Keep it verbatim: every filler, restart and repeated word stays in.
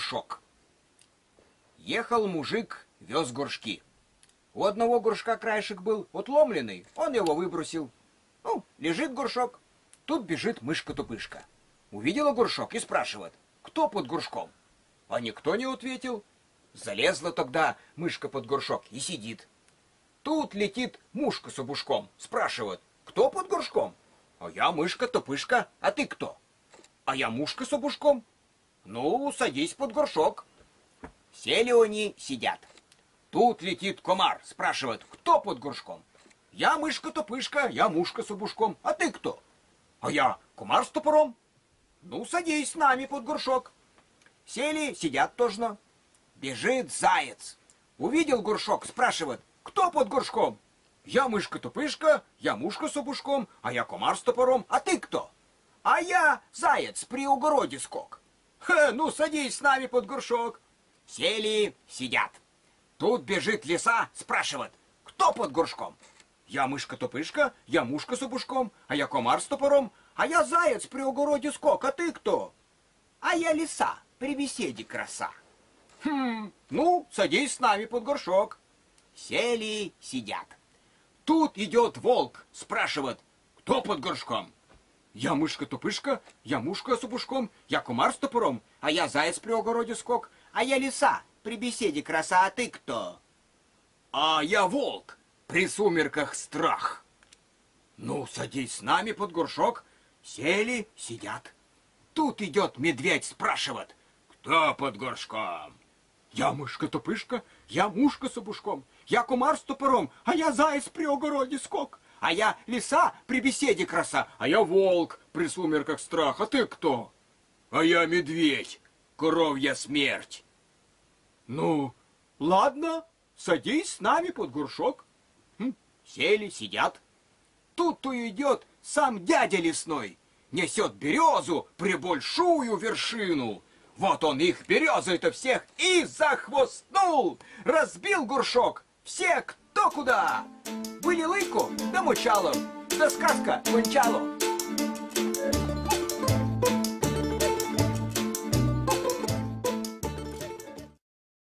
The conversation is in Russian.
горшок. Ехал мужик, вез горшки. У одного горшка краешек был отломленный, он его выбросил. Ну, лежит горшок. Тут бежит мышка-тупышка. Увидела горшок и спрашивает, кто под горшком? А никто не ответил. Залезла тогда мышка под горшок и сидит. Тут летит мушка с обушком. Спрашивает, кто под горшком? А я мышка-тупышка, а ты кто? А я мушка с обушком. Ну, садись под горшок. Сели они, сидят. Тут летит комар, спрашивает, кто под горшком? Я мышка-тупышка, я мушка с обушком, а ты кто? А я комар с топором. Ну, садись с нами под горшок. Сели, сидят тоже. Бежит заяц. Увидел горшок, спрашивает, кто под горшком? Я мышка-тупышка, я мушка с обушком, а я комар с топором, а ты кто? А я заяц при огороде скок. Ха, ну садись с нами под горшок. Сели, сидят. Тут бежит лиса, спрашивает, кто под горшком? Я мышка-тупышка, я мушка с обушком, а я комар с топором, а я заяц при огороде скок, а ты кто? А я лиса, при беседе краса. Хм, ну, садись с нами под горшок. Сели, сидят. Тут идет волк, спрашивает, кто под горшком? Я мышка-тупышка, я мушка с обушком, я комар с топором, а я заяц при огороде скок, а я лиса, при беседе краса, а ты кто? А я волк, при сумерках страх. Ну, садись с нами под горшок. Сели, сидят. Тут идет медведь, спрашивает, кто под горшком? Я мышка-тупышка, я мушка с обушком, я комар с топором, а я заяц при огороде скок, а я лиса при беседе краса, а я волк при сумерках страх, а ты кто? А я медведь, коровья смерть. Ну, ладно, садись с нами под горшок. Хм, сели, сидят. Тут-то идет сам дядя лесной, несет березу прибольшую вершину. Вот он их березой-то всех и захвостнул, разбил горшок. Все кто куда. Были лыку да мочалом, да сказка кончало.